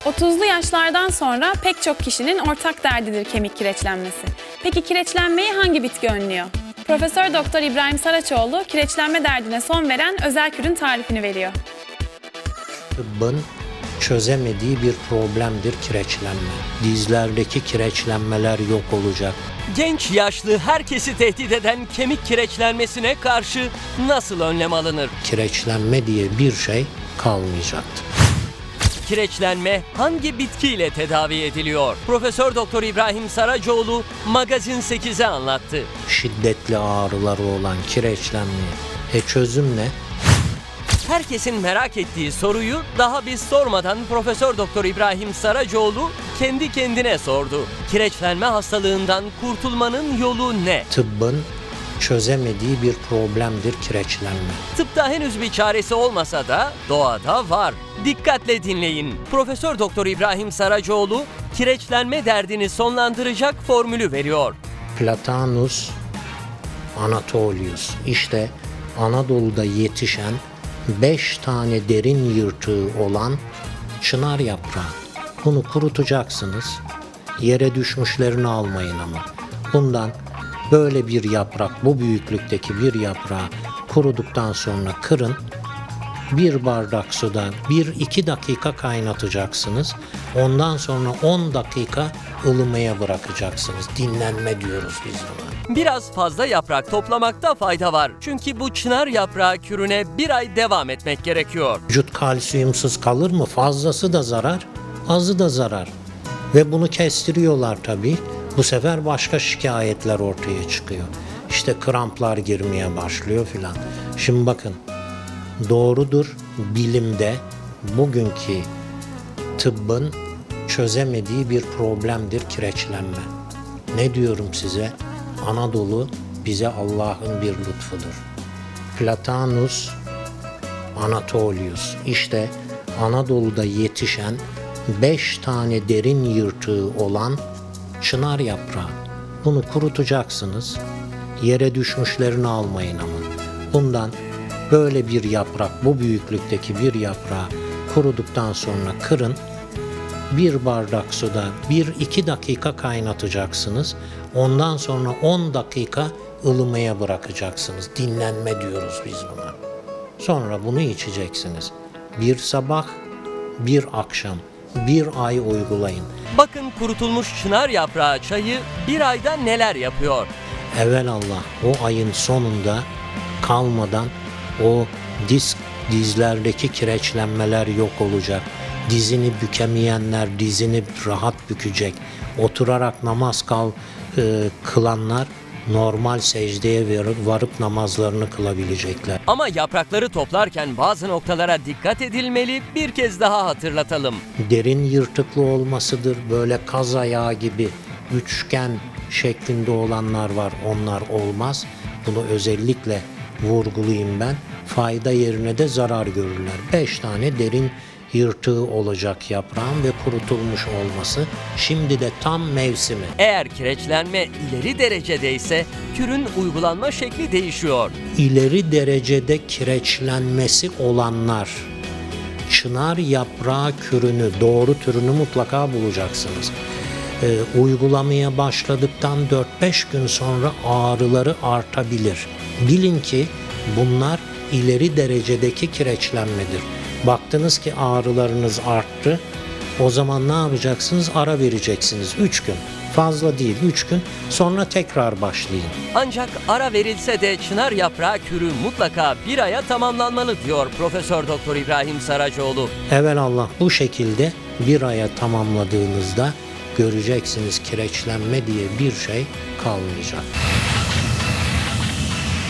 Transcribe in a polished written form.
30'lu yaşlardan sonra pek çok kişinin ortak derdidir kemik kireçlenmesi. Peki kireçlenmeyi hangi bitki önlüyor? Profesör Doktor İbrahim Saraçoğlu kireçlenme derdine son veren özel kürün tarifini veriyor. Tıbbın çözemediği bir problemdir kireçlenme. Dizlerdeki kireçlenmeler yok olacak. Genç yaşlı herkesi tehdit eden kemik kireçlenmesine karşı nasıl önlem alınır? Kireçlenme diye bir şey kalmayacaktır. Kireçlenme hangi bitkiyle tedavi ediliyor? Profesör Doktor İbrahim Saraçoğlu Magazin 8'e anlattı. Şiddetli ağrıları olan kireçlenmeye çözüm ne? Herkesin merak ettiği soruyu daha biz sormadan Profesör Doktor İbrahim Saraçoğlu kendi kendine sordu. Kireçlenme hastalığından kurtulmanın yolu ne? Tıbbın çözemediği bir problemdir kireçlenme. Tıpta henüz bir çaresi olmasa da doğada var. Dikkatle dinleyin. Profesör Doktor İbrahim Saraçoğlu kireçlenme derdini sonlandıracak formülü veriyor. Platanus anatolius. İşte Anadolu'da yetişen 5 tane derin yırtığı olan çınar yaprağı. Bunu kurutacaksınız. Yere düşmüşlerini almayın ama. Bundan böyle bir yaprak, bu büyüklükteki bir yaprağı kuruduktan sonra kırın. Bir bardak suda 1-2 dakika kaynatacaksınız. Ondan sonra 10 dakika ılımaya bırakacaksınız. Dinlenme diyoruz biz buna. Biraz fazla yaprak toplamakta fayda var. Çünkü bu çınar yaprağı kürüne bir ay devam etmek gerekiyor. Vücut kalsiyumsuz kalır mı? Fazlası da zarar, azı da zarar. Ve bunu kestiriyorlar tabii. Bu sefer başka şikayetler ortaya çıkıyor. İşte kramplar girmeye başlıyor filan. Şimdi bakın, doğrudur, bilimde bugünkü tıbbın çözemediği bir problemdir kireçlenme. Ne diyorum size? Anadolu bize Allah'ın bir lütfudur. Platanus anatolius. İşte Anadolu'da yetişen 5 tane derin yırtığı olan çınar yaprağı. Bunu kurutacaksınız. Yere düşmüşlerini almayın ama. Bundan böyle bir yaprak, bu büyüklükteki bir yaprağı kuruduktan sonra kırın. Bir bardak suda 1-2 dakika kaynatacaksınız. Ondan sonra 10 dakika ılımaya bırakacaksınız. Dinlenme diyoruz biz buna. Sonra bunu içeceksiniz. Bir sabah, bir akşam, bir ay uygulayın. Bakın kurutulmuş çınar yaprağı çayı bir ayda neler yapıyor? Evelallah o ayın sonunda kalmadan o dizlerdeki kireçlenmeler yok olacak. Dizini bükemeyenler dizini rahat bükecek. Oturarak namaz kılanlar normal secdeye varıp namazlarını kılabilecekler. Ama yaprakları toplarken bazı noktalara dikkat edilmeli, bir kez daha hatırlatalım. Derin yırtıklı olmasıdır. Böyle kaz ayağı gibi üçgen şeklinde olanlar var. Onlar olmaz. Bunu özellikle vurgulayayım ben. Fayda yerine de zarar görürler. 5 tane derin yırtığı olacak yaprağın ve kurutulmuş olması şimdi de tam mevsimi. Eğer kireçlenme ileri derecedeyse kürün uygulanma şekli değişiyor. İleri derecede kireçlenmesi olanlar çınar yaprağı kürünü, doğru türünü mutlaka bulacaksınız. Uygulamaya başladıktan 4-5 gün sonra ağrıları artabilir. Bilin ki bunlar ileri derecedeki kireçlenmedir. Baktınız ki ağrılarınız arttı. O zaman ne yapacaksınız? Ara vereceksiniz 3 gün. Fazla değil 3 gün. Sonra tekrar başlayın. Ancak ara verilse de çınar yaprağı kürü mutlaka bir aya tamamlanmalı diyor Profesör Doktor İbrahim Saraçoğlu. Evelallah bu şekilde bir aya tamamladığınızda göreceksiniz kireçlenme diye bir şey kalmayacak.